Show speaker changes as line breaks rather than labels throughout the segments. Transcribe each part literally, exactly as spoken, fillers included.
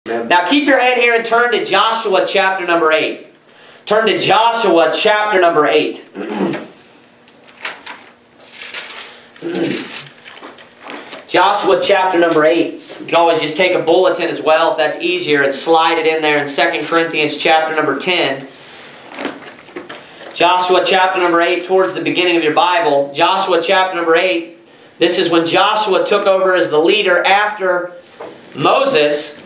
Now keep your hand here and turn to Joshua chapter number eight. Turn to Joshua chapter number eight. Joshua chapter number eight. You can always just take a bulletin as well if that's easier and slide it in there in Second Corinthians chapter number ten. Joshua chapter number eight, towards the beginning of your Bible. Joshua chapter number eight. This is when Joshua took over as the leader after Moses.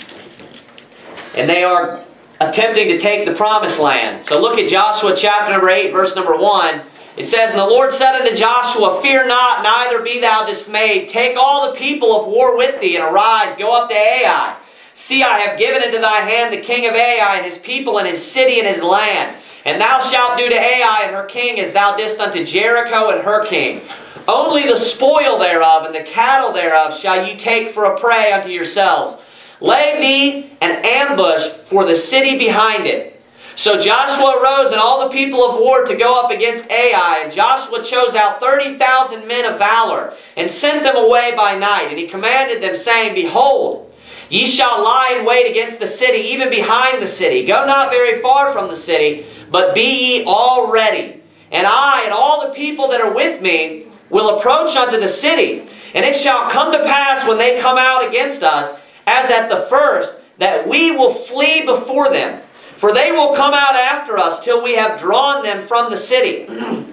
And they are attempting to take the promised land. So look at Joshua chapter number eight, verse number one. It says, "And the Lord said unto Joshua, Fear not, neither be thou dismayed. Take all the people of war with thee, and arise, go up to Ai. See, I have given into thy hand the king of Ai, and his people, and his city, and his land. And thou shalt do to Ai and her king as thou didst unto Jericho and her king. Only the spoil thereof and the cattle thereof shall ye take for a prey unto yourselves. Lay thee an ambush for the city behind it." So Joshua arose and all the people of war to go up against Ai. And Joshua chose out thirty thousand men of valor, and sent them away by night. And he commanded them, saying, Behold, ye shall lie in wait against the city, even behind the city. Go not very far from the city, but be ye all ready. And I and all the people that are with me will approach unto the city. And it shall come to pass when they come out against us, as at the first, that we will flee before them. For they will come out after us till we have drawn them from the city.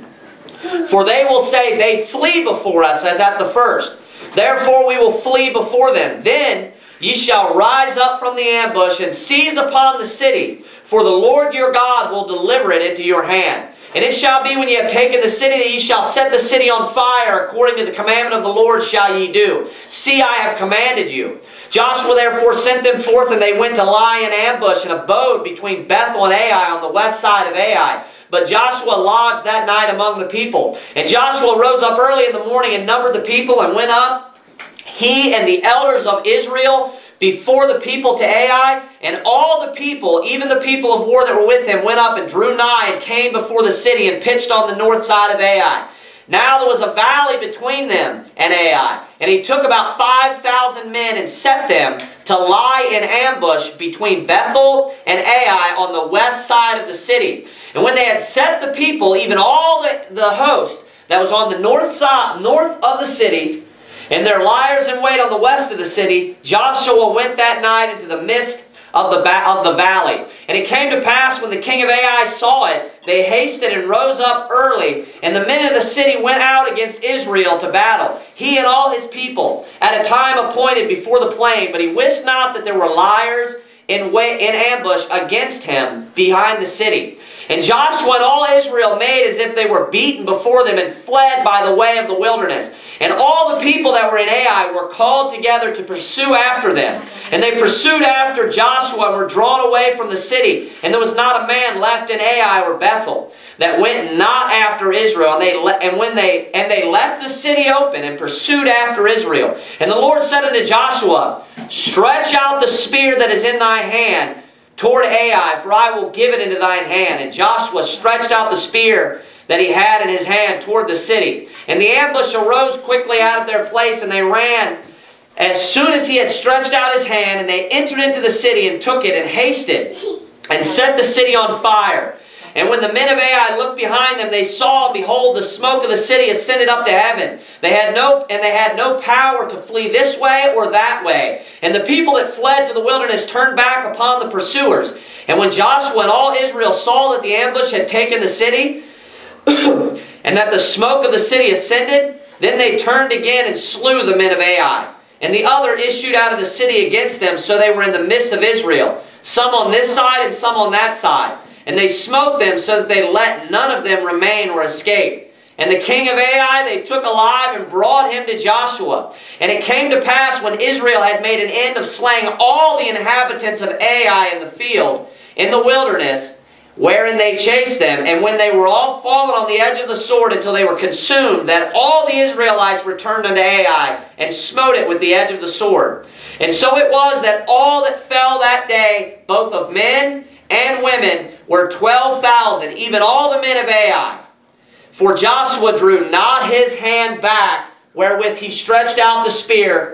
For they will say, They flee before us as at the first. Therefore we will flee before them. Then ye shall rise up from the ambush and seize upon the city. For the Lord your God will deliver it into your hand. And it shall be when ye have taken the city that ye shall set the city on fire, according to the commandment of the Lord shall ye do. See, I have commanded you. Joshua therefore sent them forth, and they went to lie in ambush and abode between Bethel and Ai on the west side of Ai. But Joshua lodged that night among the people. And Joshua rose up early in the morning and numbered the people, and went up, he and the elders of Israel, before the people to Ai. And all the people, even the people of war that were with him, went up and drew nigh and came before the city and pitched on the north side of Ai. Now there was a valley between them and Ai. And he took about five thousand men and set them to lie in ambush between Bethel and Ai on the west side of the city. And when they had set the people, even all the, the host that was on the north side, north of the city, and their liers in wait on the west of the city, Joshua went that night into the midst of the, of the valley. And it came to pass, when the king of Ai saw it, they hasted and rose up early, and the men of the city went out against Israel to battle, he and all his people, at a time appointed before the plain. But he wist not that there were liers in, wait, in ambush against him behind the city. And Joshua and all Israel made as if they were beaten before them, and fled by the way of the wilderness. And all the people that were in Ai were called together to pursue after them. And they pursued after Joshua, and were drawn away from the city. And there was not a man left in Ai or Bethel that went not after Israel. And they and when they and they left the city open, and pursued after Israel. And the Lord said unto Joshua, Stretch out the spear that is in thy hand toward Ai, for I will give it into thine hand. And Joshua stretched out the spear that he had in his hand toward the city. And the ambush arose quickly out of their place, and they ran as soon as he had stretched out his hand. And they entered into the city, and took it, and hasted, and set the city on fire. And when the men of Ai looked behind them, they saw, and behold, the smoke of the city ascended up to heaven. They had no, and they had no power to flee this way or that way. And the people that fled to the wilderness turned back upon the pursuers. And when Joshua and all Israel saw that the ambush had taken the city, and that the smoke of the city ascended, then they turned again and slew the men of Ai. And the other issued out of the city against them, so they were in the midst of Israel, some on this side and some on that side. And they smote them, so that they let none of them remain or escape. And the king of Ai they took alive, and brought him to Joshua. And it came to pass, when Israel had made an end of slaying all the inhabitants of Ai in the field, in the wilderness, wherein they chased them, and when they were all fallen on the edge of the sword until they were consumed, that all the Israelites returned unto Ai, and smote it with the edge of the sword. And so it was that all that fell that day, both of men and women, were twelve thousand, even all the men of Ai. For Joshua drew not his hand back, wherewith he stretched out the spear,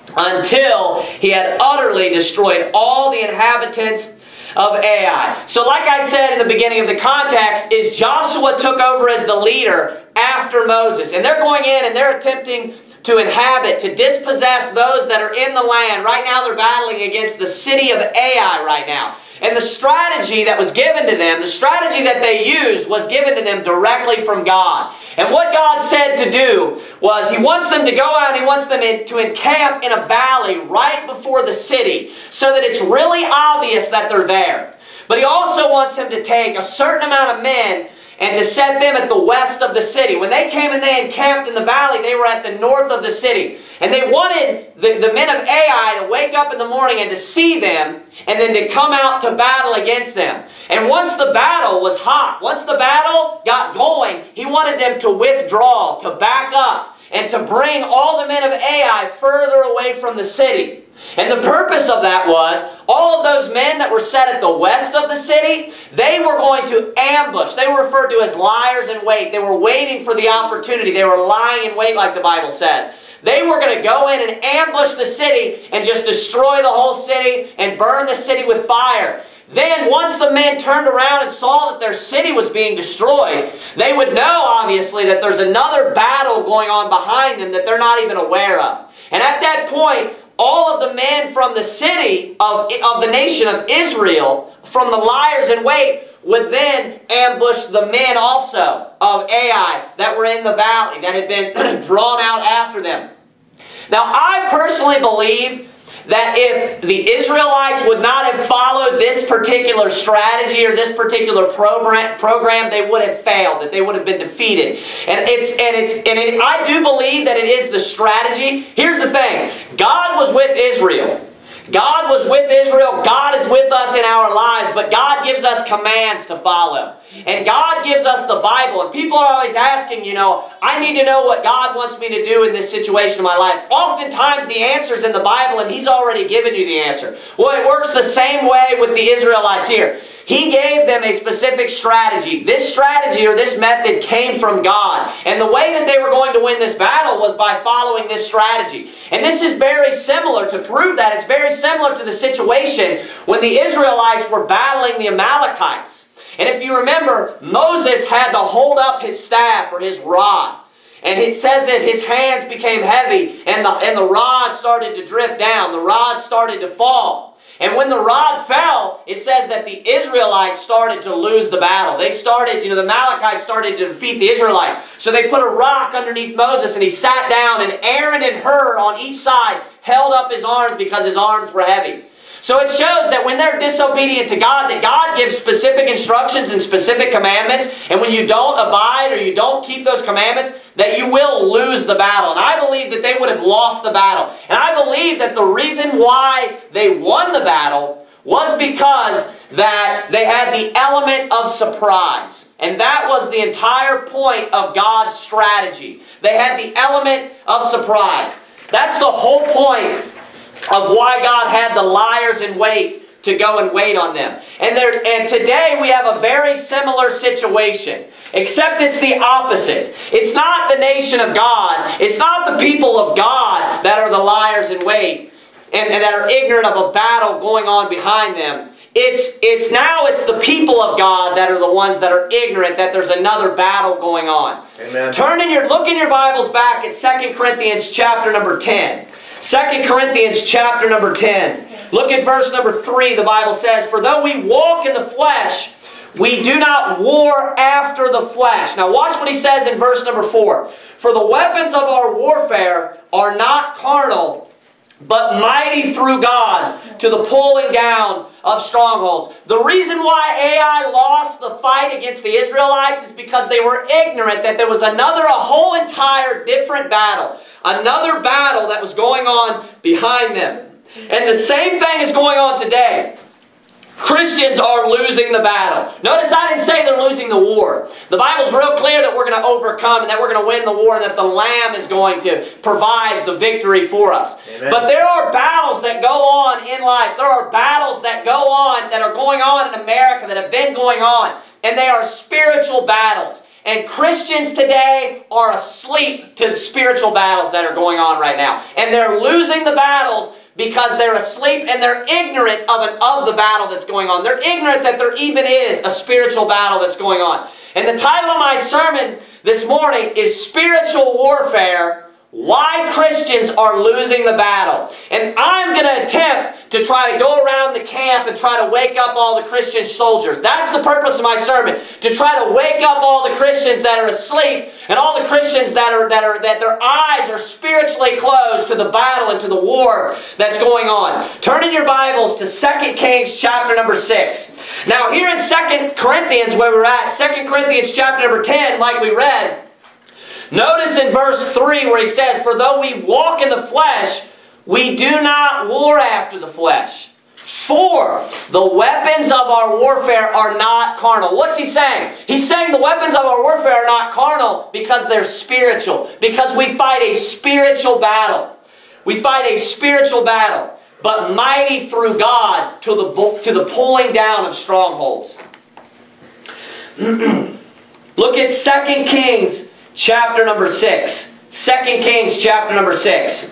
until he had utterly destroyed all the inhabitants of Ai. So like I said in the beginning of the context, is Joshua took over as the leader after Moses. And they're going in and they're attempting to inhabit, to dispossess those that are in the land. Right now they're battling against the city of Ai right now. And the strategy that was given to them, the strategy that they used was given to them directly from God. And what God said to do was He wants them to go out and He wants them in, to encamp in a valley right before the city so that it's really obvious that they're there. But He also wants them to take a certain amount of men and to set them at the west of the city. When they came and they encamped in the valley, they were at the north of the city. And they wanted the, the men of Ai to wake up in the morning and to see them, and then to come out to battle against them. And once the battle was hot, once the battle got going, He wanted them to withdraw, to back up, and to bring all the men of Ai further away from the city. And the purpose of that was, all of those men that were set at the west of the city, they were going to ambush. They were referred to as liars in wait. They were waiting for the opportunity. They were lying in wait, like the Bible says. They were going to go in and ambush the city and just destroy the whole city and burn the city with fire. Then, once the men turned around and saw that their city was being destroyed, they would know, obviously, that there's another battle going on behind them that they're not even aware of. And at that point, all of the men from the city of, of the nation of Israel, from the liars in wait, would then ambush the men also of Ai that were in the valley, that had been drawn out after them. Now, I personally believe that if the Israelites would not have followed this particular strategy or this particular program, program, they would have failed, that they would have been defeated. And it's and it's and it, I do believe that it is the strategy. Here's the thing: God was with Israel. God was with Israel. God is with us in our lives, but God gives us commands to follow. And God gives us the Bible. And people are always asking, you know, I need to know what God wants me to do in this situation in my life. Oftentimes the answer's in the Bible and He's already given you the answer. Well, it works the same way with the Israelites here. He gave them a specific strategy. This strategy or this method came from God. And the way that they were going to win this battle was by following this strategy. And this is very similar, to prove that, it's very similar to the situation when the Israelites were battling the Amalekites. And if you remember, Moses had to hold up his staff or his rod. And it says that his hands became heavy and the, and the rod started to drift down. The rod started to fall. And when the rod fell, it says that the Israelites started to lose the battle. They started, you know, the Amalekites started to defeat the Israelites. So they put a rock underneath Moses and he sat down, and Aaron and Hur on each side held up his arms because his arms were heavy. So it shows that when they're disobedient to God, that God gives specific instructions and specific commandments, and when you don't abide or you don't keep those commandments, that you will lose the battle. And I believe that they would have lost the battle. And I believe that the reason why they won the battle was because that they had the element of surprise. And that was the entire point of God's strategy. They had the element of surprise. That's the whole point of why God had the liars in wait to go and wait on them. And, there, and today we have a very similar situation, except it's the opposite. It's not the nation of God, it's not the people of God that are the liars in wait and, and that are ignorant of a battle going on behind them. It's, it's now it's the people of God that are the ones that are ignorant that there's another battle going on. Amen. Turn in your, look in your Bibles back at Second Corinthians chapter number ten. Second Corinthians chapter number ten. Look at verse number three. The Bible says, "For though we walk in the flesh, we do not war after the flesh." Now watch what he says in verse number four. "For the weapons of our warfare are not carnal, but mighty through God to the pulling down of strongholds." The reason why Ai lost the fight against the Israelites is because they were ignorant that there was another, a whole entire different battle. Another battle that was going on behind them. And the same thing is going on today. Christians are losing the battle. Notice I didn't say they're losing the war. The Bible's real clear that we're going to overcome and that we're going to win the war and that the Lamb is going to provide the victory for us. Amen. But there are battles that go on in life. There are battles that go on, that are going on in America, that have been going on. And they are spiritual battles. And Christians today are asleep to the spiritual battles that are going on right now. And they're losing the battles because they're asleep and they're ignorant of, an, of the battle that's going on. They're ignorant that there even is a spiritual battle that's going on. And the title of my sermon this morning is Spiritual Warfare: Why Christians Are Losing the Battle. And I'm going to attempt to try to go around the camp and try to wake up all the Christian soldiers. That's the purpose of my sermon, to try to wake up all the Christians that are asleep and all the Christians that are that are that their eyes are spiritually closed to the battle and to the war that's going on. Turn in your Bibles to Second Kings chapter number six. Now here in Second Corinthians, where we're at, Second Corinthians chapter number ten, like we read, notice in verse three where he says, "For though we walk in the flesh, we do not war after the flesh. For the weapons of our warfare are not carnal." What's he saying? He's saying the weapons of our warfare are not carnal because they're spiritual. Because we fight a spiritual battle. We fight a spiritual battle, but mighty through God to the, to the pulling down of strongholds. Look at Second Kings chapter number six. Second Kings chapter number six.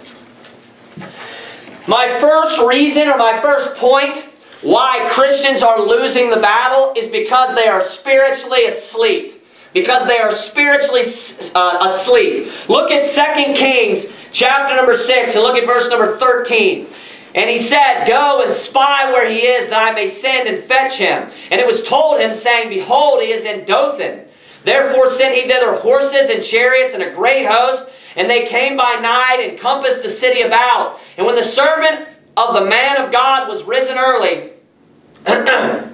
My first reason, or my first point, why Christians are losing the battle is because they are spiritually asleep. Because they are spiritually uh, asleep. Look at Second Kings chapter number six and look at verse number thirteen. "And he said, Go and spy where he is, that I may send and fetch him. And it was told him, saying, Behold, he is in Dothan. Therefore sent he thither horses and chariots and a great host. And they came by night and compassed the city about. And when the servant of the man of God was risen early, and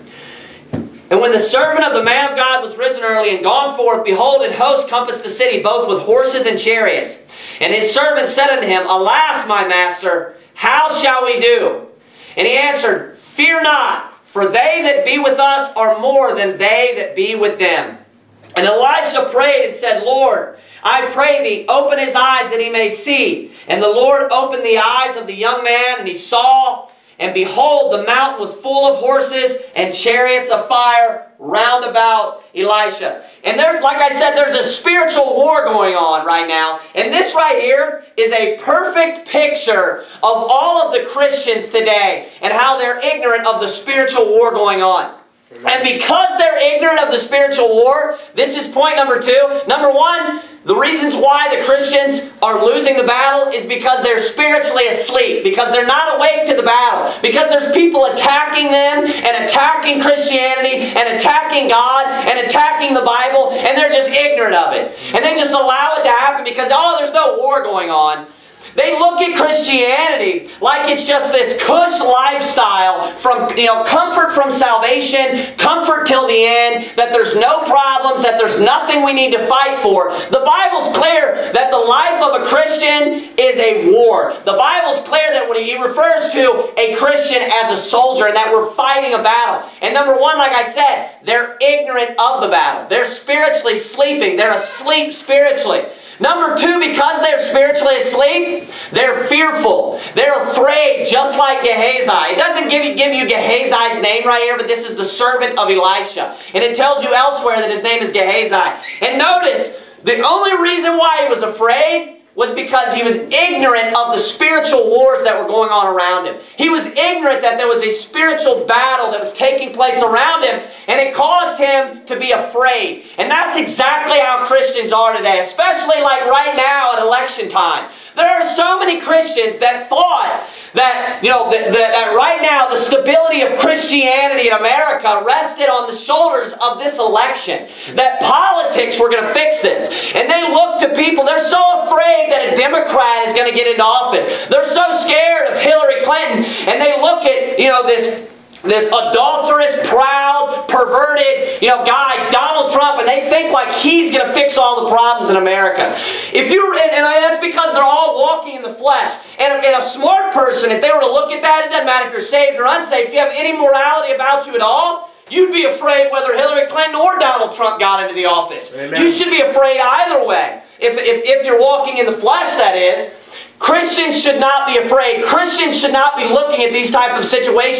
when the servant of the man of God was risen early and gone forth, behold, an host compassed the city, both with horses and chariots. And his servant said unto him, Alas, my master, how shall we do? And he answered, Fear not, for they that be with us are more than they that be with them. And Elisha prayed and said, Lord, I pray thee, open his eyes that he may see. And the Lord opened the eyes of the young man, and he saw, and behold, the mountain was full of horses and chariots of fire round about Elisha. And there's, like I said, there's a spiritual war going on right now. And this right here is a perfect picture of all of the Christians today and how they're ignorant of the spiritual war going on. And because they're ignorant of the spiritual war, this is point number two. Number one, the reasons why the Christians are losing the battle is because they're spiritually asleep. Because they're not awake to the battle. Because there's people attacking them and attacking Christianity and attacking God and attacking the Bible, and they're just ignorant of it. And they just allow it to happen because, oh, there's no war going on. They look at Christianity like it's just this cush lifestyle from, you know, comfort from salvation, comfort till the end, that there's no problems, that there's nothing we need to fight for. The Bible's clear that the life of a Christian is a war. The Bible's clear that when he refers to a Christian as a soldier and that we're fighting a battle. And number one, like I said, they're ignorant of the battle. They're spiritually sleeping. They're asleep spiritually. Number two, because they're spiritually asleep, they're fearful. They're afraid, just like Gehazi. It doesn't give you, give you Gehazi's name right here, but this is the servant of Elisha. And it tells you elsewhere that his name is Gehazi. And notice, the only reason why he was afraid was because he was ignorant of the spiritual wars that were going on around him. He was ignorant that there was a spiritual battle that was taking place around him, and it caused him to be afraid. And that's exactly how Christians are today, especially like right now at election time. There are so many Christians that thought that, you know, that, that right now the stability of Christianity in America rested on the shoulders of this election. That politics were going to fix this. And they look to people, they're so afraid that a Democrat is going to get into office. They're so scared of Hillary Clinton. And they look at, you know, this... This adulterous, proud, perverted, you know, guy, Donald Trump, and they think like he's going to fix all the problems in America. If you, and, and that's because they're all walking in the flesh. And, and a smart person, if they were to look at that, it doesn't matter if you're saved or unsaved. If you have any morality about you at all, you'd be afraid whether Hillary Clinton or Donald Trump got into the office. Amen. You should be afraid either way. If, if, if you're walking in the flesh, that is. Christians should not be afraid. Christians should not be looking at these type of situations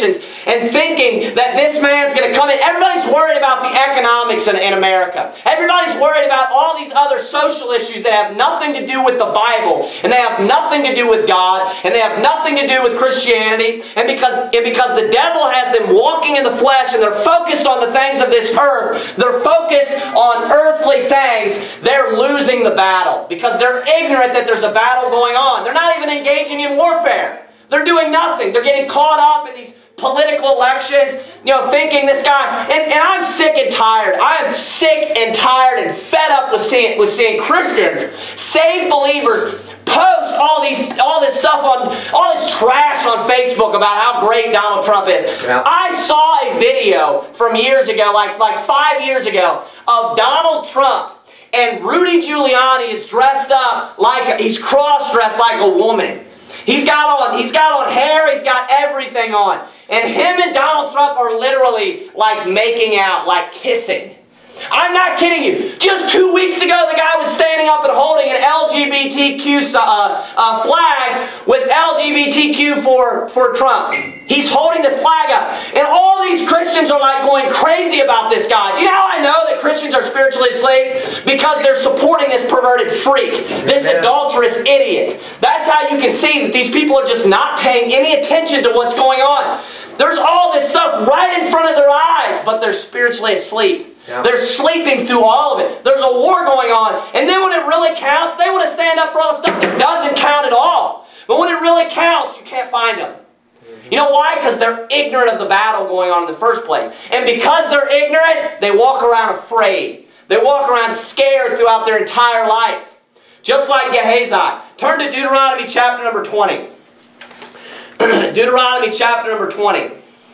and thinking that this man's going to come in. Everybody's worried about the economics in, in America. Everybody's worried about all these other social issues that have nothing to do with the Bible, and they have nothing to do with God, and they have nothing to do with Christianity. And because, and because the devil has them walking in the flesh and they're focused on the things of this earth, they're focused on earthly things, they're losing the battle because they're ignorant that there's a battle going on. They're not even engaging in warfare. They're doing nothing. They're getting caught up in these political elections, you know, thinking this guy, and, and I'm sick and tired. I am sick and tired and fed up with seeing, with seeing Christians, saved believers, post all these, all this stuff on, all this trash on Facebook about how great Donald Trump is. Yeah. I saw a video from years ago, like, like five years ago, of Donald Trump, and Rudy Giuliani is dressed up like, he's cross-dressed like a woman. He's got on, he's got on hair, he's got everything on. And him and Donald Trump are literally like making out, like kissing. I'm not kidding you. Just two weeks ago, the guy was standing up and holding an L G B T Q uh, uh, flag with L G B T Q for, for Trump. He's holding the flag up. And all these Christians are like going crazy about this guy. You know how I know that Christians are spiritually asleep? Because they're supporting this perverted freak, this adulterous idiot. That's how you can see that these people are just not paying any attention to what's going on. There's all this stuff right in front of their eyes, but they're spiritually asleep. Yeah. They're sleeping through all of it. There's a war going on. And then when it really counts, they want to stand up for all the stuff that doesn't count at all. But when it really counts, you can't find them. Mm-hmm. You know why? Because they're ignorant of the battle going on in the first place. And because they're ignorant, they walk around afraid. They walk around scared throughout their entire life. Just like Gehazi. Turn to Deuteronomy chapter number twenty. Deuteronomy chapter number twenty.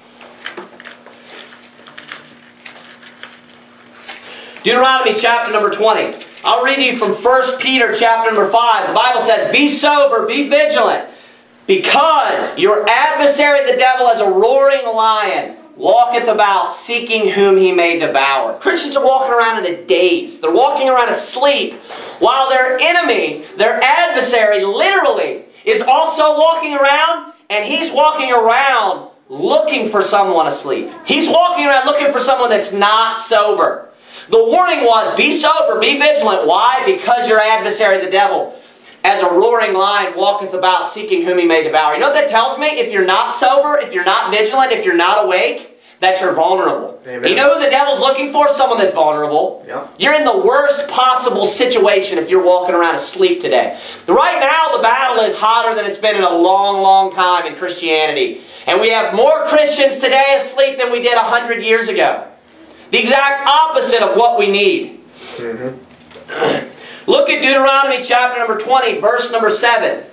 Deuteronomy chapter number twenty. I'll read you from First Peter chapter number five. The Bible says, "Be sober, be vigilant, because your adversary the devil as a roaring lion walketh about, seeking whom he may devour." Christians are walking around in a daze. They're walking around asleep, while their enemy, their adversary, literally is also walking around, and he's walking around looking for someone asleep. He's walking around looking for someone that's not sober. The warning was, be sober, be vigilant. Why? Because your adversary, the devil, as a roaring lion, walketh about, seeking whom he may devour. You know what that tells me? If you're not sober, if you're not vigilant, if you're not awake, that you're vulnerable. Amen. You know who the devil's looking for? Someone that's vulnerable. Yeah. You're in the worst possible situation if you're walking around asleep today. Right now, the battle is hotter than it's been in a long, long time in Christianity. And we have more Christians today asleep than we did a hundred years ago. The exact opposite of what we need. Mm-hmm. Look at Deuteronomy chapter number twenty, verse number seven.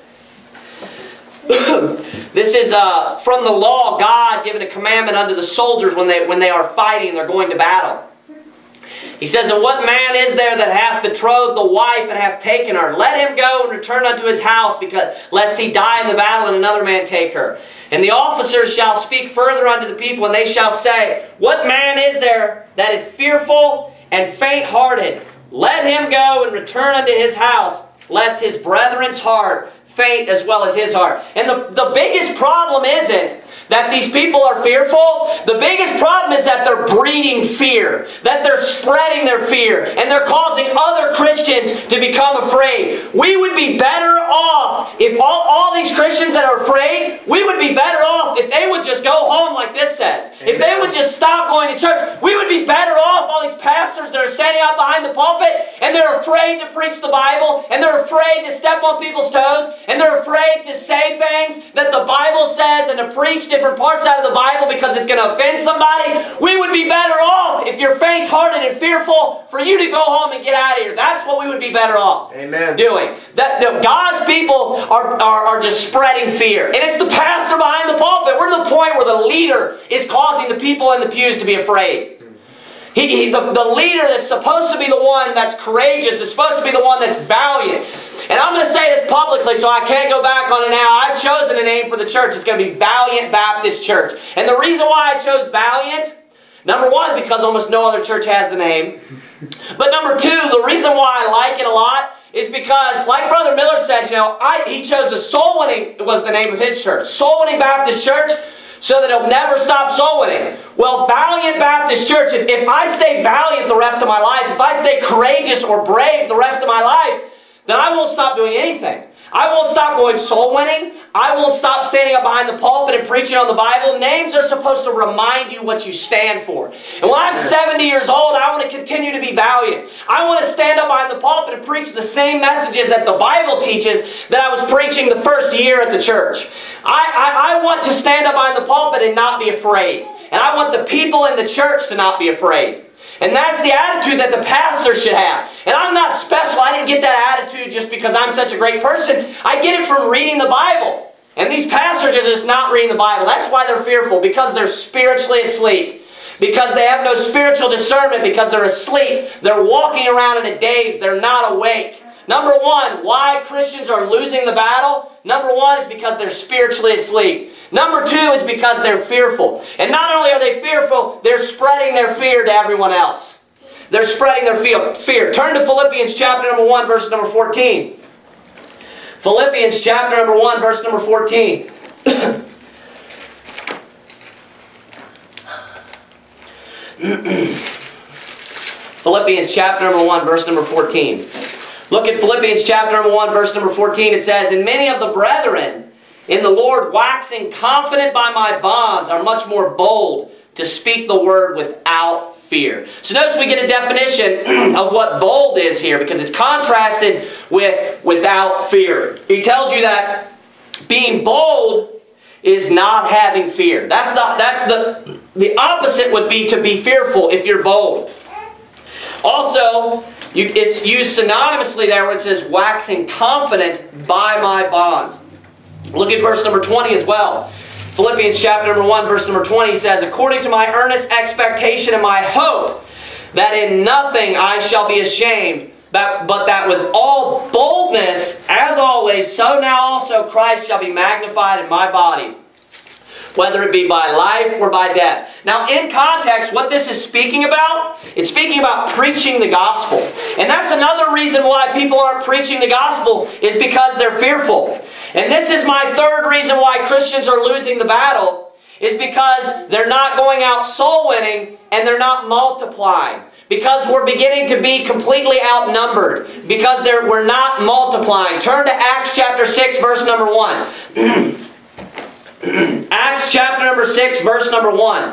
This is uh, from the law, God giving a commandment unto the soldiers when they, when they are fighting and they're going to battle. He says, "And what man is there that hath betrothed the wife and hath taken her? Let him go and return unto his house, because lest he die in the battle and another man take her. And the officers shall speak further unto the people, and they shall say, What man is there that is fearful and faint-hearted? Let him go and return unto his house, lest his brethren's heart faint as well as his heart." And the, the biggest problem isn't that these people are fearful. The biggest problem is that they're breeding fear, that they're spreading their fear, and they're causing other Christians to become afraid. We would be better off if all, all these Christians that are afraid, we would be better off if they would just go home like this says. Amen. If they would just stop going to church, we would be better off, all these pastors that are standing out behind the pulpit, and they're afraid to preach the Bible, and they're afraid to step on people's toes, and they're afraid to say things that the Bible says and to preach different parts out of the Bible because it's going to offend somebody. We would be better off if you're faint-hearted and fearful for you to go home and get out of here. That's what we would be better off Amen. doing. That, that God's people are, are, are just spreading fear. And it's the pastor behind the pulpit. We're to the point where the leader is causing the people in the pews to be afraid. He, he, the, the leader that's supposed to be the one that's courageous, is supposed to be the one that's valiant. And I'm going to say this publicly so I can't go back on it now. I've chosen a name for the church. It's going to be Valiant Baptist Church. And the reason why I chose Valiant, number one, is because almost no other church has the name. But number two, the reason why I like it a lot is because, like Brother Miller said, you know, I, he chose a soul winning, was the name of his church. Soul Winning Baptist Church. so that he'll never stop soul winning. Well, Valiant Baptist Church, if, if I stay valiant the rest of my life, if I stay courageous or brave the rest of my life, then I won't stop doing anything. I won't stop going soul winning. I won't stop standing up behind the pulpit and preaching on the Bible. Names are supposed to remind you what you stand for. And when I'm seventy years old, I want to continue to be valiant. I want to stand up behind the pulpit and preach the same messages that the Bible teaches that I was preaching the first year at the church. I, I, I want to stand up behind the pulpit and not be afraid. And I want the people in the church to not be afraid. And that's the attitude that the pastor should have. And I'm not special. I didn't get that attitude just because I'm such a great person. I get it from reading the Bible. And these pastors are just not reading the Bible. That's why they're fearful, because they're spiritually asleep. Because they have no spiritual discernment, because they're asleep. They're walking around in a daze. They're not awake. Number one, why Christians are losing the battle? Number one is because they're spiritually asleep. Number two is because they're fearful. And not only are they fearful, they're spreading their fear to everyone else. They're spreading their fear. Turn to Philippians chapter number one, verse number fourteen. Philippians chapter number one, verse number fourteen. Philippians chapter number one, verse number fourteen. Look at Philippians chapter number one, verse number fourteen. It says, "And many of the brethren in the Lord, waxing confident by my bonds, are much more bold to speak the word without fear." So notice we get a definition of what bold is here, because it's contrasted with without fear. He tells you that being bold is not having fear. That's not, that's the, the opposite would be to be fearful if you're bold. Also, you, it's used synonymously there when it says waxing confident by my bonds. Look at verse number twenty as well. Philippians chapter number one, verse number twenty says, "According to my earnest expectation and my hope, that in nothing I shall be ashamed, but, but that with all boldness, as always, so now also Christ shall be magnified in my body, whether it be by life or by death." Now, in context, what this is speaking about, it's speaking about preaching the gospel. And that's another reason why people aren't preaching the gospel, is because they're fearful. And this is my third reason why Christians are losing the battle, is because they're not going out soul winning and they're not multiplying. Because we're beginning to be completely outnumbered. Because they're, we're not multiplying. Turn to Acts chapter six, verse number one. Acts chapter number six, verse number one.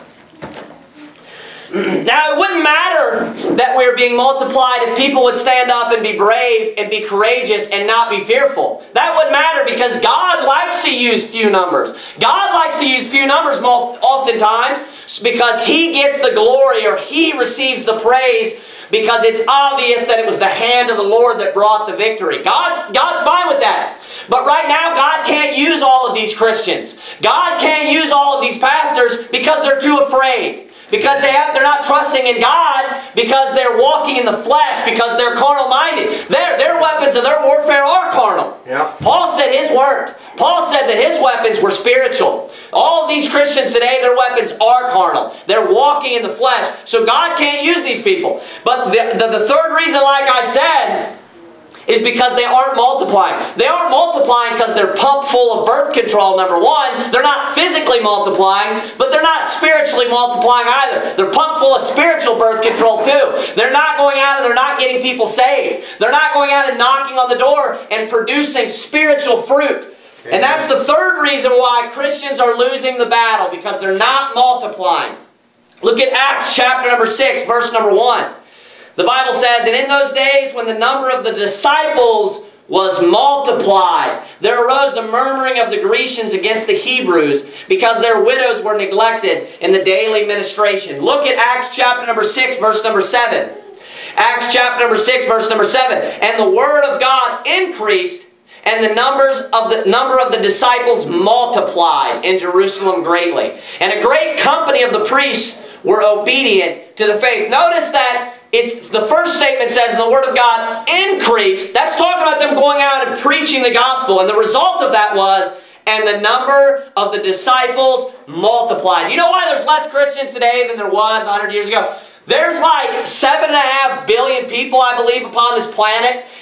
Now, it wouldn't matter that we were being multiplied if people would stand up and be brave and be courageous and not be fearful. That wouldn't matter, because God likes to use few numbers. God likes to use few numbers oftentimes because He gets the glory, or He receives the praise, because it's obvious that it was the hand of the Lord that brought the victory. God's, God's fine with that. But right now, God can't use all of these Christians. God can't use all of these pastors because they're too afraid. Because they have, they're not trusting in God, because they're walking in the flesh, because they're carnal-minded. Their, their weapons of their warfare are carnal. Yeah. Paul said his weren't. Paul said that his weapons were spiritual. All of these Christians today, their weapons are carnal. They're walking in the flesh. So God can't use these people. But the, the, the third reason, like I said, is because they aren't multiplying. They aren't multiplying because they're pumped full of birth control, number one. They're not physically multiplying, but they're not spiritually multiplying either. They're pumped full of spiritual birth control too. They're not going out and they're not getting people saved. They're not going out and knocking on the door and producing spiritual fruit. And that's the third reason why Christians are losing the battle, because they're not multiplying. Look at Acts chapter number six, verse number one. The Bible says, "And in those days when the number of the disciples was multiplied, there arose the murmuring of the Grecians against the Hebrews, because their widows were neglected in the daily ministration." Look at Acts chapter number six, verse number seven. Acts chapter number six, verse number seven. "And the word of God increased, and the numbers of the number of the disciples multiplied in Jerusalem greatly. And a great company of the priests were obedient to the faith." Notice that it's the first statement says, "And the word of God increased." That's talking about them going out and preaching the gospel. And the result of that was, "And the number of the disciples multiplied." You know why there's less Christians today than there was one hundred years ago? There's like seven and a half billion people, I believe, upon this planet.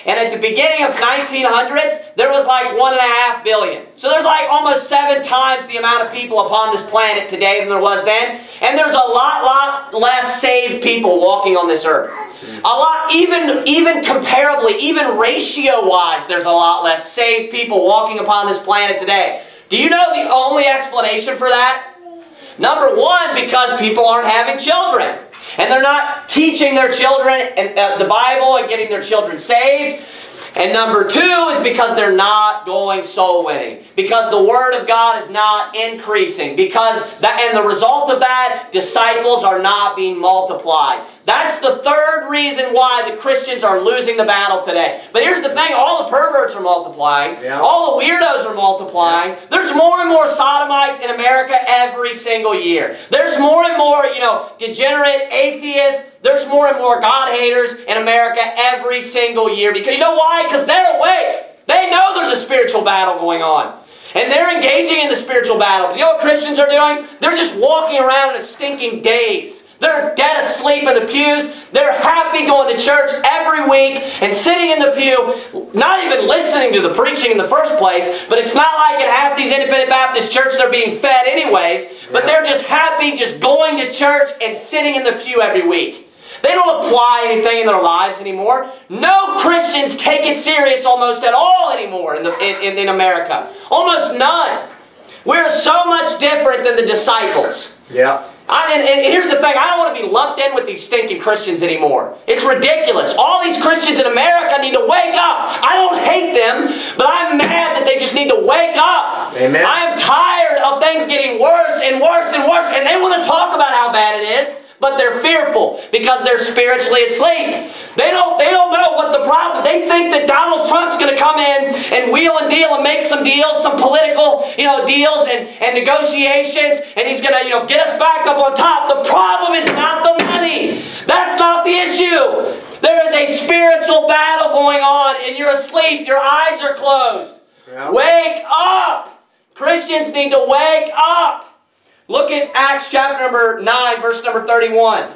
And at the beginning of nineteen hundreds, there was like one and a half billion. So there's like almost seven times the amount of people upon this planet today than there was then. And there's a lot, lot less saved people walking on this earth. A lot, even, even comparably, even ratio-wise, there's a lot less saved people walking upon this planet today. Do you know the only explanation for that? Number one, because people aren't having children. And they're not teaching their children the Bible and getting their children saved. And number two is because they're not going soul winning. Because the Word of God is not increasing. Because that, and the result of that, disciples are not being multiplied. That's the third reason why the Christians are losing the battle today. But here's the thing, all the perverts are multiplying. Yeah. All the weirdos are multiplying. Yeah. There's more and more sodomites in America every single year. There's more and more, you know, degenerate atheists. There's more and more God-haters in America every single year. Because you know why? Because they're awake. They know there's a spiritual battle going on. And they're engaging in the spiritual battle. But you know what Christians are doing? They're just walking around in a stinking daze. They're dead asleep in the pews. They're happy going to church every week and sitting in the pew, not even listening to the preaching in the first place. But it's not like at half these independent Baptist churches they're being fed anyways. But they're just happy just going to church and sitting in the pew every week. They don't apply anything in their lives anymore. No Christians take it serious almost at all anymore in, the, in, in America. Almost none. We're so much different than the disciples. Yeah. I, and, and here's the thing, I don't want to be lumped in with these stinking Christians anymore. It's ridiculous. All these Christians in America need to wake up. I don't hate them, but I'm mad that they just need to wake up. Amen. I am tired of things getting worse and worse and worse, and they want to talk about how bad it is. But they're fearful because they're spiritually asleep. They don't, they don't know what the problem is. They think that Donald Trump's going to come in and wheel and deal and make some deals, some political, you know, deals and, and negotiations, and he's going to, you know, get us back up on top. The problem is not the money. That's not the issue. There is a spiritual battle going on, and you're asleep. Your eyes are closed. Yeah. Wake up. Christians need to wake up. Look at Acts chapter number nine, verse number thirty-one.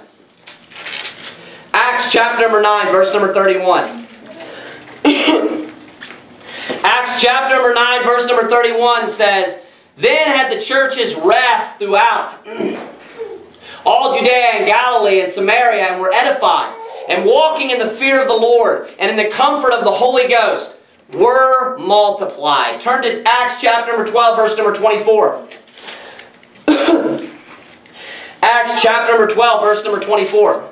Acts chapter number nine, verse number thirty-one. Acts chapter number nine, verse number thirty-one says, Then had the churches rest throughout all Judea and Galilee and Samaria, and were edified, and walking in the fear of the Lord, and in the comfort of the Holy Ghost, were multiplied. Turn to Acts chapter number twelve, verse number twenty-four. Acts chapter number twelve, verse number twenty-four.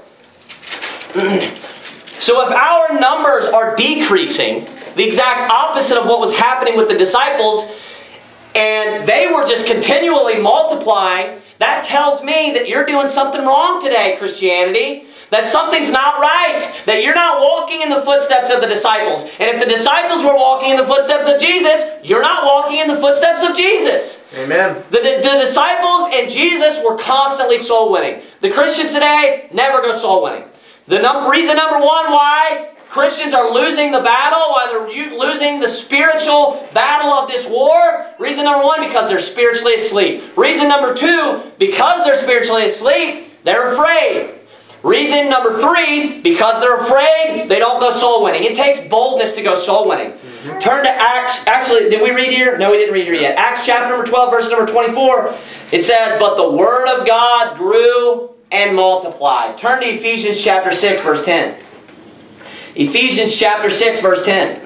So if our numbers are decreasing, the exact opposite of what was happening with the disciples, and they were just continually multiplying, that tells me that you're doing something wrong today, Christianity. That something's not right. That you're not walking in the footsteps of the disciples. And if the disciples were walking in the footsteps of Jesus, you're not walking in the footsteps of Jesus. Amen. The, the, the disciples and Jesus were constantly soul winning. The Christians today never go soul winning. The num reason number one why Christians are losing the battle, why they're losing the spiritual battle of this war, reason number one, because they're spiritually asleep. Reason number two, because they're spiritually asleep, they're afraid. Reason number three, because they're afraid, they don't go soul winning. It takes boldness to go soul winning. Mm-hmm. Turn to Acts. Actually, did we read here? No, we didn't read here yet. Acts chapter number twelve, verse number twenty-four. It says, But the word of God grew and multiplied. Turn to Ephesians chapter six, verse ten. Ephesians chapter six, verse ten.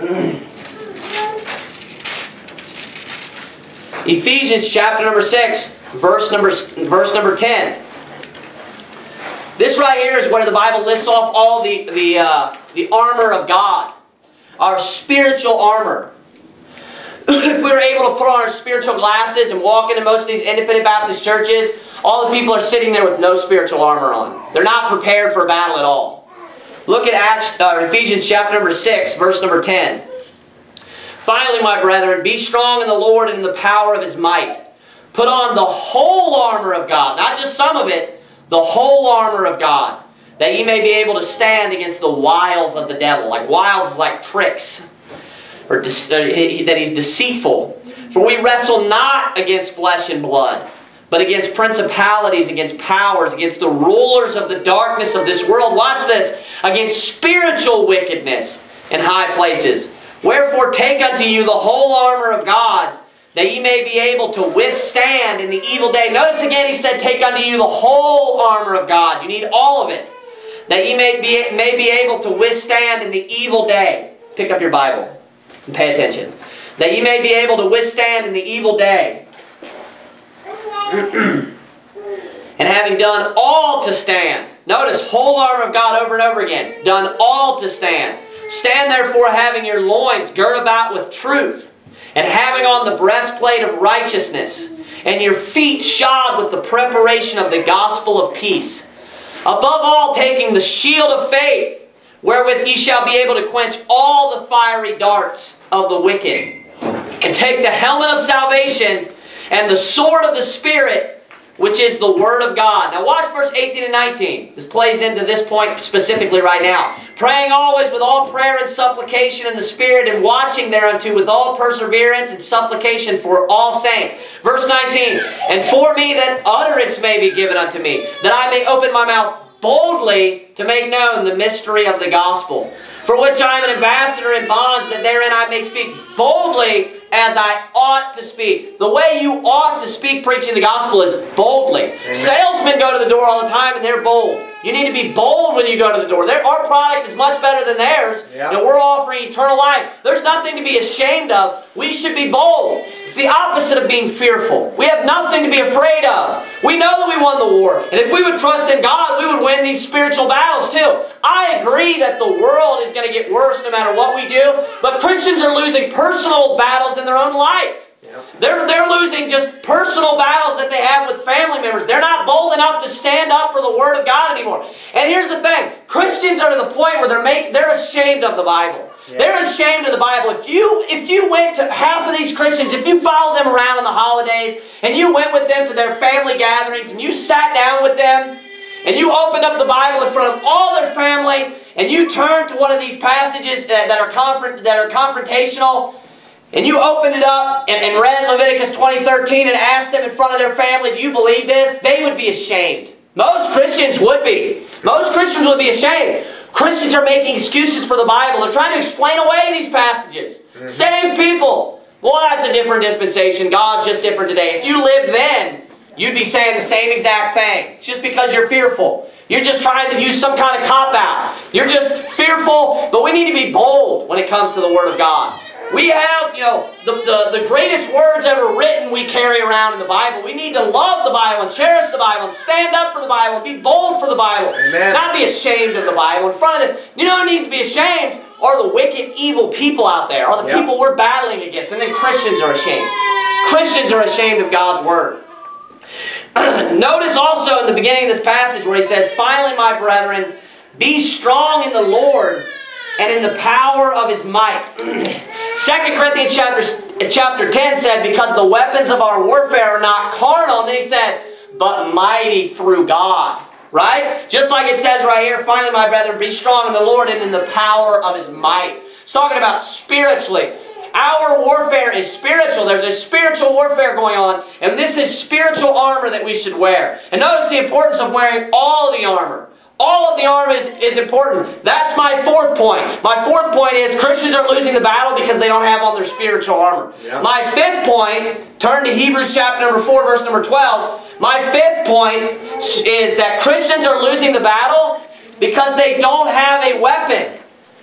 Ephesians chapter number six, verse number, verse number ten. This right here is where the Bible lists off all the, the, uh, the armor of God. Our spiritual armor. If we were able to put on our spiritual glasses and walk into most of these independent Baptist churches, all the people are sitting there with no spiritual armor on. They're not prepared for battle at all. Look at Acts, uh, Ephesians chapter number six, verse number ten. Finally, my brethren, be strong in the Lord and in the power of His might. Put on the whole armor of God, not just some of it, the whole armor of God, that ye may be able to stand against the wiles of the devil. Like wiles is like tricks, or uh, that he's deceitful. For we wrestle not against flesh and blood, but against principalities, against powers, against the rulers of the darkness of this world. Watch this. Against spiritual wickedness and high places. Wherefore take unto you the whole armor of God, that ye may be able to withstand in the evil day. Notice again he said, take unto you the whole armor of God. You need all of it. That ye may be, may be able to withstand in the evil day. Pick up your Bible and pay attention. That ye may be able to withstand in the evil day. And having done all to stand. Notice, whole armor of God over and over again. Done all to stand. Stand therefore having your loins girt about with truth, and having on the breastplate of righteousness, and your feet shod with the preparation of the gospel of peace. Above all, taking the shield of faith, wherewith ye shall be able to quench all the fiery darts of the wicked. And take the helmet of salvation and the sword of the Spirit, which is the Word of God. Now watch verse eighteen and nineteen. This plays into this point specifically right now. Praying always with all prayer and supplication in the Spirit, and watching thereunto with all perseverance and supplication for all saints. Verse nineteen. And for me that utterance may be given unto me, that I may open my mouth boldly to make known the mystery of the gospel, for which I am an ambassador in bonds, that therein I may speak boldly as I ought to speak. The way you ought to speak preaching the gospel is boldly. Amen. Salesmen go to the door all the time and they're bold. You need to be bold when you go to the door. Their, our product is much better than theirs. Yep. You know, we're offering eternal life. There's nothing to be ashamed of. We should be bold. It's the opposite of being fearful. We have nothing to be afraid of. We know that we won the war. And if we would trust in God, we would win these spiritual battles too. I agree that the world is going to get worse no matter what we do. But Christians are losing personal battles in their own life. They're, they're losing just personal battles that they have with family members. They're not bold enough to stand up for the Word of God anymore. And here's the thing. Christians are to the point where they're, make, they're ashamed of the Bible. Yeah. They're ashamed of the Bible. If you, if you went to half of these Christians, if you followed them around on the holidays, and you went with them to their family gatherings, and you sat down with them, and you opened up the Bible in front of all their family, and you turned to one of these passages that, that, are, confront, that are confrontational, and you opened it up and, and read Leviticus twenty thirteen and asked them in front of their family, do you believe this? They would be ashamed. Most Christians would be. Most Christians would be ashamed. Christians are making excuses for the Bible. They're trying to explain away these passages. Mm-hmm. Save people. Well, that's a different dispensation. God's just different today. If you lived then, you'd be saying the same exact thing. It's just because you're fearful. You're just trying to use some kind of cop-out. You're just fearful, but we need to be bold when it comes to the Word of God. We have, you know, the, the, the greatest words ever written we carry around in the Bible. We need to love the Bible and cherish the Bible and stand up for the Bible and be bold for the Bible. Amen. Not be ashamed of the Bible. In front of this, you know who needs to be ashamed? Are the wicked, evil people out there. Are the yep. people we're battling against. And then Christians are ashamed. Christians are ashamed of God's Word. Notice also in the beginning of this passage where he says, finally, my brethren, be strong in the Lord and in the power of His might. Second Corinthians chapter, chapter ten said, because the weapons of our warfare are not carnal. And then he said, but mighty through God. Right? Just like it says right here, finally, my brethren, be strong in the Lord and in the power of His might. It's talking about spiritually. Our warfare is spiritual. There's a spiritual warfare going on. And this is spiritual armor that we should wear. And notice the importance of wearing all the armor. All of the armor is, is important. That's my fourth point. My fourth point is Christians are losing the battle because they don't have on their spiritual armor. Yep. My fifth point, turn to Hebrews chapter number four, verse number twelve. My fifth point is that Christians are losing the battle because they don't have a weapon.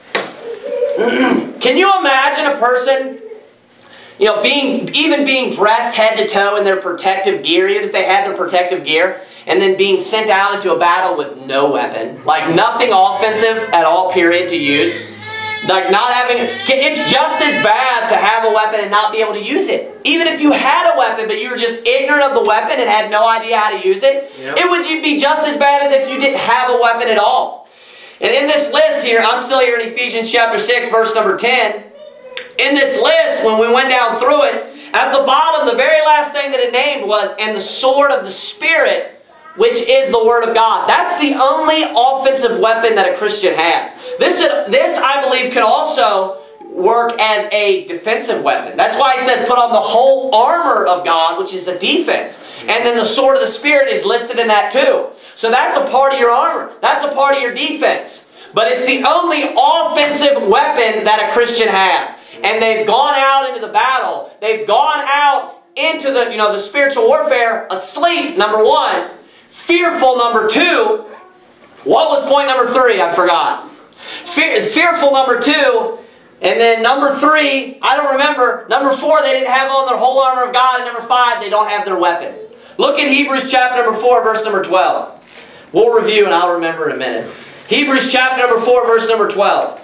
Can you imagine a person, you know, being even being dressed head to toe in their protective gear, even if they had their protective gear, and then being sent out into a battle with no weapon, like nothing offensive at all, period, to use, like not having. It's just as bad to have a weapon and not be able to use it. Even if you had a weapon, but you were just ignorant of the weapon and had no idea how to use it, yep. it would be just as bad as if you didn't have a weapon at all. And in this list here, I'm still here in Ephesians chapter six, verse number ten. In this list, when we went down through it, at the bottom, the very last thing that it named was, and the sword of the Spirit, which is the Word of God. That's the only offensive weapon that a Christian has. This, this I believe, could also work as a defensive weapon. That's why he says put on the whole armor of God, which is a defense. And then the sword of the Spirit is listed in that too. So that's a part of your armor. That's a part of your defense. But it's the only offensive weapon that a Christian has. And they've gone out into the battle. They've gone out into the, you know, the spiritual warfare asleep, number one. Fearful, number two. What was point number three? I forgot. Fear, fearful, number two. And then number three, I don't remember. Number four, they didn't have on their whole armor of God. And number five, they don't have their weapon. Look at Hebrews chapter number four, verse number twelve. We'll review and I'll remember in a minute. Hebrews chapter number four, verse number twelve.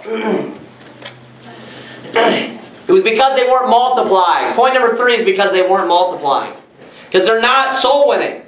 It was because they weren't multiplying. Point number three is because they weren't multiplying. Because they're not soul winning.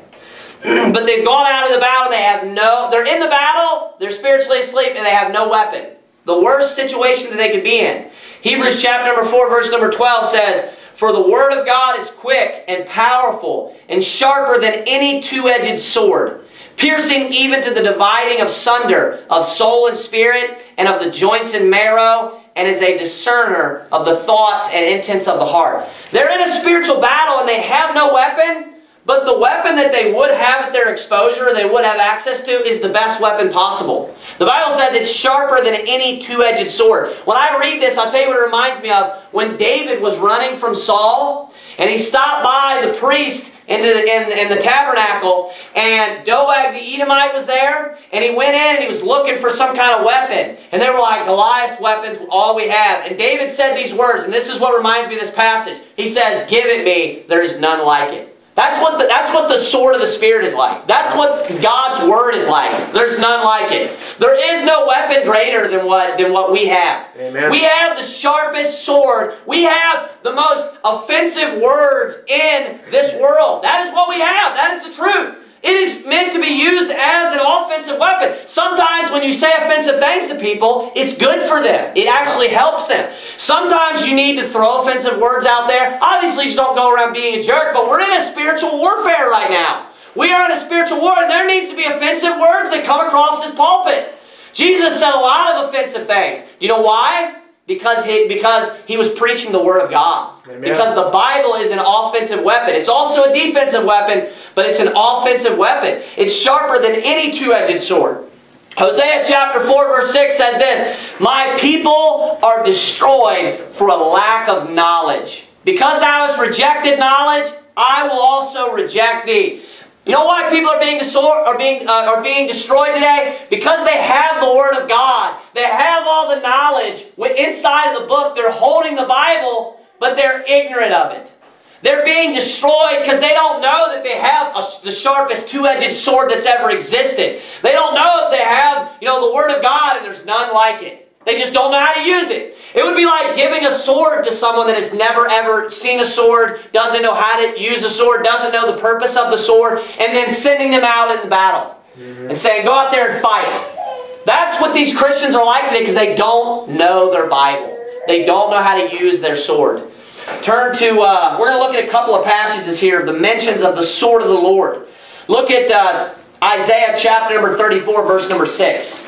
But they've gone out of the battle, they have no, they're in the battle, they're spiritually asleep, and they have no weapon. The worst situation that they could be in. Hebrews chapter number four, verse number twelve says, "For the word of God is quick and powerful and sharper than any two-edged sword, piercing even to the dividing of sunder of soul and spirit and of the joints and marrow, and is a discerner of the thoughts and intents of the heart." They're in a spiritual battle and they have no weapon, but the weapon that they would have at their exposure, they would have access to, is the best weapon possible. The Bible says it's sharper than any two-edged sword. When I read this, I'll tell you what it reminds me of. When David was running from Saul, and he stopped by the priest into the, in, in the tabernacle, and Doeg the Edomite was there, and he went in and he was looking for some kind of weapon. And they were like, Goliath's weapons, all we have. And David said these words, and this is what reminds me of this passage. He says, "Give it me, there is none like it." That's what, the, that's what the sword of the Spirit is like. That's what God's Word is like. There's none like it. There is no weapon greater than what, than what we have. Amen. We have the sharpest sword. We have the most offensive words in this world. That is what we have. That is the truth. It is meant to be used as an offensive weapon. Sometimes when you say offensive things to people, it's good for them. It actually helps them. Sometimes you need to throw offensive words out there. Obviously, you just don't go around being a jerk, but we're in a spiritual warfare right now. We are in a spiritual war, and there needs to be offensive words that come across this pulpit. Jesus said a lot of offensive things. Do you know why? Because he, because he was preaching the Word of God. Amen. Because the Bible is an offensive weapon. It's also a defensive weapon, but it's an offensive weapon. It's sharper than any two-edged sword. Hosea chapter four verse six says this, "My people are destroyed for a lack of knowledge. Because thou hast rejected knowledge, I will also reject thee." You know why people are being, are, being, uh, are being destroyed today? Because they have the Word of God. They have all the knowledge inside of the book. They're holding the Bible, but they're ignorant of it. They're being destroyed because they don't know that they have a, the sharpest two-edged sword that's ever existed. They don't know if they have, you know, the Word of God, and there's none like it. They just don't know how to use it. It would be like giving a sword to someone that has never ever seen a sword, doesn't know how to use a sword, doesn't know the purpose of the sword, and then sending them out in the battle. Mm-hmm. And saying, "Go out there and fight." That's what these Christians are like today because they don't know their Bible. They don't know how to use their sword. Turn to, uh, we're going to look at a couple of passages here of the mentions of the sword of the Lord. Look at uh, Isaiah chapter number thirty-four, verse number six.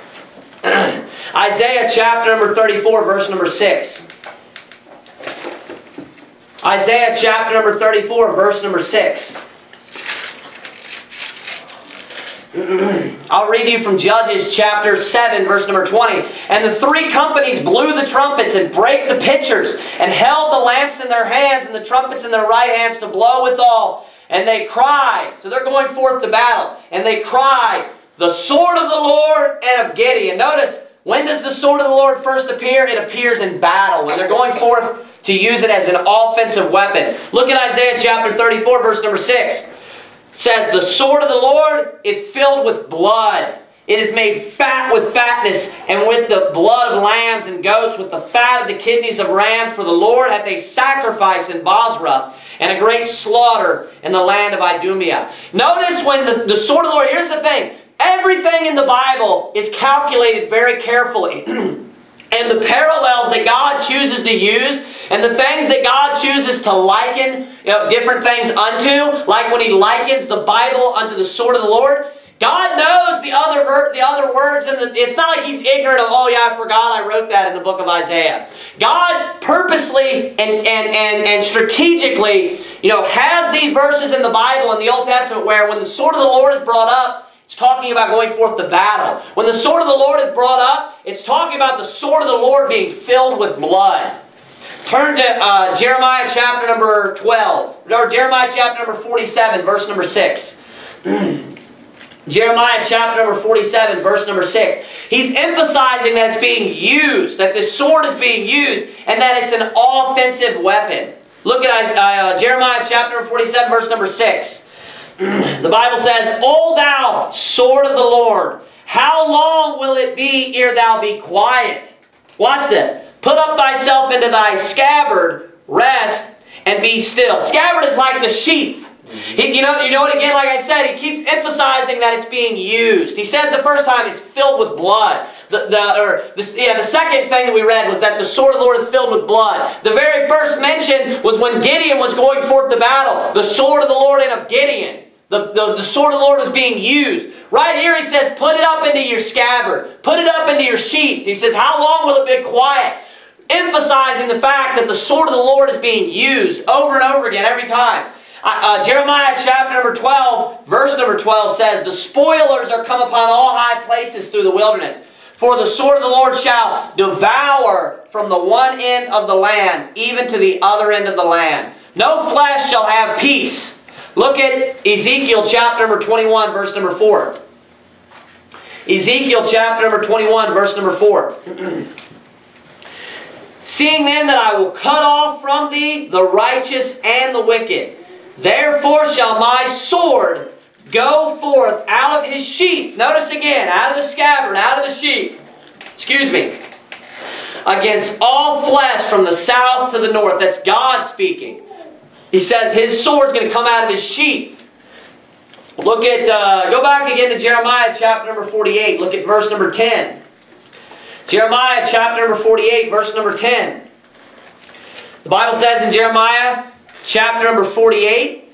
Isaiah chapter number thirty-four, verse number six. Isaiah chapter number thirty-four, verse number six. I'll read you from Judges chapter seven, verse number twenty. "And the three companies blew the trumpets and brake the pitchers, and held the lamps in their hands and the trumpets in their right hands to blow withal. And they cried," so they're going forth to battle, "and they cried, the sword of the Lord and of Gideon." Notice, when does the sword of the Lord first appear? It appears in battle, when they're going forth to use it as an offensive weapon. Look at Isaiah chapter thirty-four, verse number six. It says, "The sword of the Lord is filled with blood. It is made fat with fatness, and with the blood of lambs and goats, with the fat of the kidneys of rams. For the Lord hath a sacrifice in Bozrah, and a great slaughter in the land of Idumea." Notice when the, the sword of the Lord, here's the thing. Everything in the Bible is calculated very carefully. And the parallels that God chooses to use, and the things that God chooses to liken, you know, different things unto, like when He likens the Bible unto the sword of the Lord, God knows the other ver the other words, and it's not like He's ignorant of, "Oh yeah, I forgot I wrote that in the book of Isaiah." God purposely and, and, and, and strategically, you know, has these verses in the Bible in the Old Testament where when the sword of the Lord is brought up, It's talking about going forth to battle. When the sword of the Lord is brought up, it's talking about the sword of the Lord being filled with blood. Turn to uh, Jeremiah chapter number twelve, or Jeremiah chapter number forty-seven, verse number six. Jeremiah chapter number forty-seven, verse number six. He's emphasizing that it's being used, that this sword is being used, and that it's an offensive weapon. Look at uh, Jeremiah chapter forty-seven, verse number six. The Bible says, O thou sword of the Lord, how long will it be ere thou be quiet? Watch this. Put up thyself into thy scabbard, rest, and be still. Scabbard is like the sheath. He, you know, you know what, again, like I said, he keeps emphasizing that it's being used. He says the first time it's filled with blood. The, the, or the, yeah, the second thing that we read was that the sword of the Lord is filled with blood. The very first mention was when Gideon was going forth to battle. The sword of the Lord and of Gideon. The, the, the sword of the Lord was being used. Right here he says, put it up into your scabbard. Put it up into your sheath. He says, how long will it be quiet? Emphasizing the fact that the sword of the Lord is being used over and over again every time. Uh, Jeremiah chapter number twelve, verse number twelve says, the spoilers are come upon all high places through the wilderness. For the sword of the Lord shall devour from the one end of the land, even to the other end of the land. No flesh shall have peace. Look at Ezekiel chapter number twenty-one, verse number four. Ezekiel chapter number twenty-one, verse number four. Seeing then that I will cut off from thee the righteous and the wicked, therefore shall my sword go forth out of his sheath. Notice again, out of the scabbard, out of the sheath. Excuse me. Against all flesh from the south to the north. That's God speaking. He says his sword's going to come out of his sheath. Look at, uh, go back again to Jeremiah chapter number forty-eight. Look at verse number ten. Jeremiah chapter number forty-eight, verse number ten. The Bible says in Jeremiah chapter number forty-eight,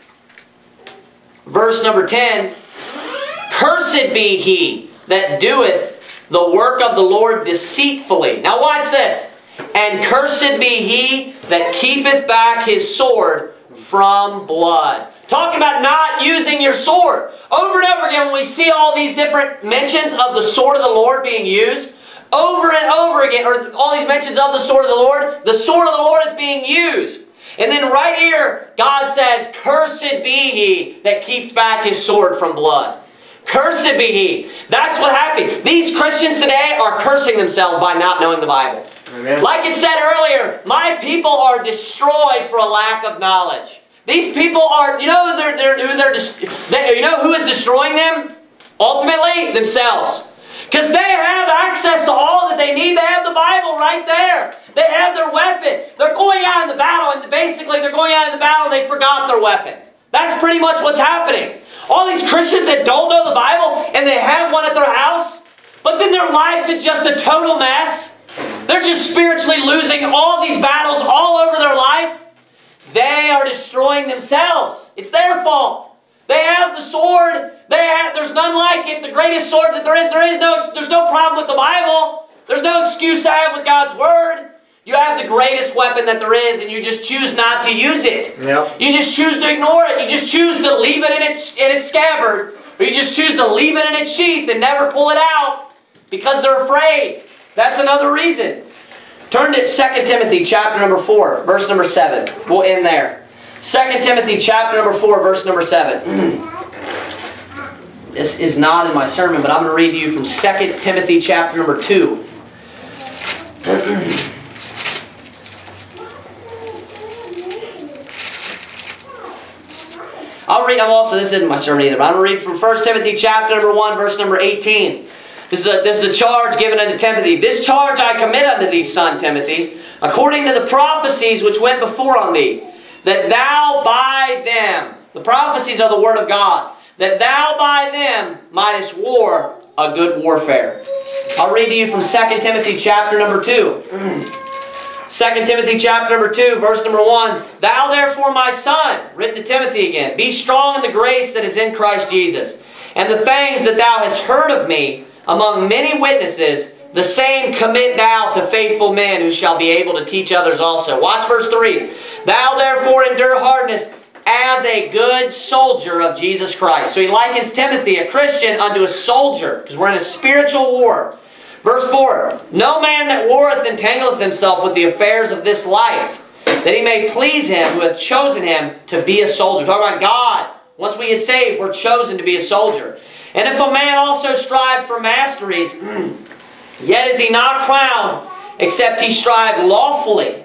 verse number ten, cursed be he that doeth the work of the Lord deceitfully. Now watch this. And cursed be he that keepeth back his sword from blood. Talking about not using your sword. Over and over again when we see all these different mentions of the sword of the Lord being used, over and over again, or all these mentions of the sword of the Lord, the sword of the Lord is being used. And then right here, God says, cursed be he that keeps back his sword from blood. Cursed be he. That's what happened. These Christians today are cursing themselves by not knowing the Bible. Amen. Like it said earlier, my people are destroyed for a lack of knowledge. These people are, you know, they're, they're, who they're, they, you know who is destroying them? Ultimately, themselves. Because they have access to all that they need. They have the Bible right there. They have their weapon. They're going out in the battle, and basically they're going out in the battle and they forgot their weapon. That's pretty much what's happening. All these Christians that don't know the Bible, and they have one at their house, but then their life is just a total mess. They're just spiritually losing all these battles all over their life. They are destroying themselves. It's their fault. They have the sword. They have, there's none like it. The greatest sword that there is. There is no, there's no problem with the Bible. There's no excuse to have with God's Word. You have the greatest weapon that there is, and you just choose not to use it. Yep. You just choose to ignore it. You just choose to leave it in its, in its scabbard. Or you just choose to leave it in its sheath and never pull it out because they're afraid. That's another reason. Turn to Second Timothy chapter number four, verse number seven. We'll end there. Second Timothy chapter number four, verse number seven. This is not in my sermon, but I'm going to read to you from Second Timothy chapter number two. I'll read, I'm also, this isn't my sermon either, but I'm going to read from First Timothy chapter number one, verse number eighteen. This is, a, this is a charge given unto Timothy. This charge I commit unto thee, son Timothy, according to the prophecies which went before on thee, that thou by them, the prophecies are the word of God, that thou by them mightest war a good warfare. I'll read to you from Second Timothy chapter number two. Second Timothy chapter number two, verse number one. Thou therefore, my son, written to Timothy again, be strong in the grace that is in Christ Jesus. And the things that thou hast heard of me among many witnesses, the same commit thou to faithful men who shall be able to teach others also. Watch verse three. Thou therefore endure hardness as a good soldier of Jesus Christ. So he likens Timothy, a Christian, unto a soldier, because we're in a spiritual war. Verse four, no man that warreth entangleth himself with the affairs of this life, that he may please him who hath chosen him to be a soldier. Talk about God. Once we get saved, we're chosen to be a soldier. And if a man also strive for masteries, yet is he not crowned, except he strive lawfully.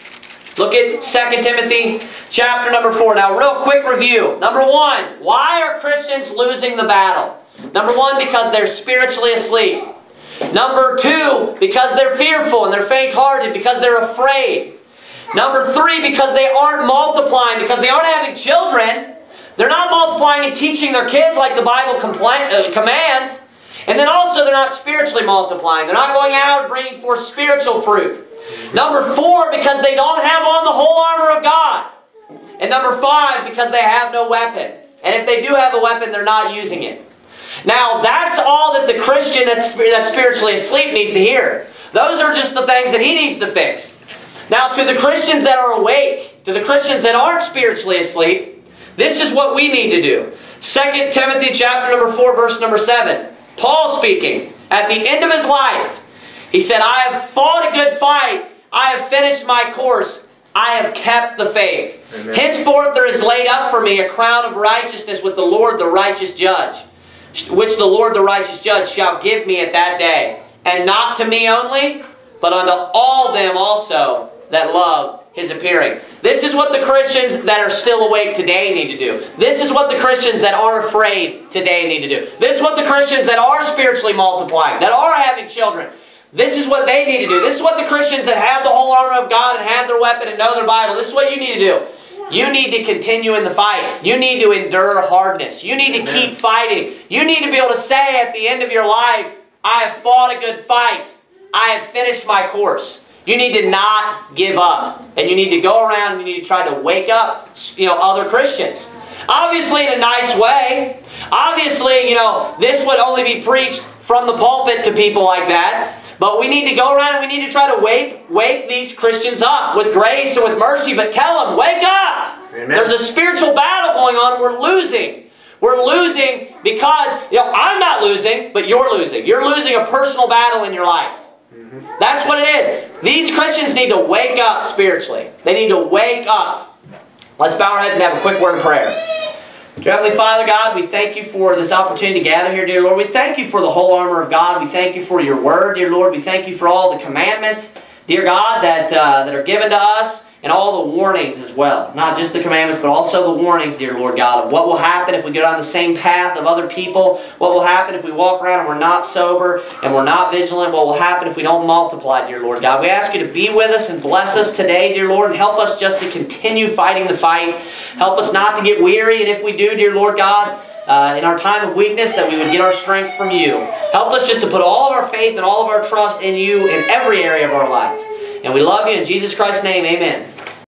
Look at Second Timothy chapter number four. Now, real quick review. Number one, why are Christians losing the battle? Number one, because they're spiritually asleep. Number two, because they're fearful and they're faint-hearted, because they're afraid. Number three, because they aren't multiplying, because they aren't having children. They're not multiplying and teaching their kids like the Bible uh, commands. And then also they're not spiritually multiplying. They're not going out and bringing forth spiritual fruit. Number four, because they don't have on the whole armor of God. And number five, because they have no weapon. And if they do have a weapon, they're not using it. Now, that's all that the Christian that's, that's spiritually asleep needs to hear. Those are just the things that he needs to fix. Now, to the Christians that are awake, to the Christians that aren't spiritually asleep, this is what we need to do. Second Timothy chapter number four, verse number seven. Paul speaking, at the end of his life, he said, I have fought a good fight. I have finished my course. I have kept the faith. Amen. Henceforth there is laid up for me a crown of righteousness with the Lord the righteous judge, which the Lord the righteous judge shall give me at that day. And not to me only, but unto all them also that love his appearing. This is what the Christians that are still awake today need to do. This is what the Christians that aren't afraid today need to do. This is what the Christians that are spiritually multiplying, that are having children, this is what they need to do. This is what the Christians that have the whole armor of God and have their weapon and know their Bible, this is what you need to do. You need to continue in the fight. You need to endure hardness. You need to Amen. Keep fighting. You need to be able to say at the end of your life, I have fought a good fight. I have finished my course. You need to not give up. And you need to go around and you need to try to wake up, you know, other Christians. Obviously in a nice way. Obviously, you know, this would only be preached from the pulpit to people like that. But we need to go around and we need to try to wake, wake these Christians up with grace and with mercy. But tell them, wake up! Amen. There's a spiritual battle going on. We're losing. We're losing because, you know, I'm not losing, but you're losing. You're losing a personal battle in your life. Mm-hmm. That's what it is. These Christians need to wake up spiritually. They need to wake up. Let's bow our heads and have a quick word of prayer. Dear Heavenly Father God, we thank you for this opportunity to gather here, dear Lord. We thank you for the whole armor of God. We thank you for your word, dear Lord. We thank you for all the commandments, dear God, that, uh, that are given to us, and all the warnings as well. Not just the commandments, but also the warnings, dear Lord God, of what will happen if we go down the same path of other people. What will happen if we walk around and we're not sober and we're not vigilant. What will happen if we don't multiply, dear Lord God. We ask you to be with us and bless us today, dear Lord, and help us just to continue fighting the fight. Help us not to get weary, and if we do, dear Lord God, uh, in our time of weakness, that we would get our strength from you. Help us just to put all of our faith and all of our trust in you in every area of our life. And we love you in Jesus Christ's name, amen.